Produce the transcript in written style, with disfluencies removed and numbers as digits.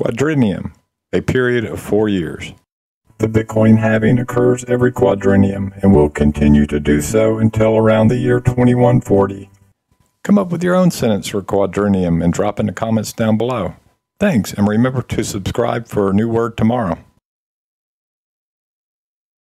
Quadrennium, a period of 4 years. The Bitcoin halving occurs every quadrennium and will continue to do so until around the year 2140. Come up with your own sentence for quadrennium and drop in the comments down below. Thanks, and remember to subscribe for a new word tomorrow.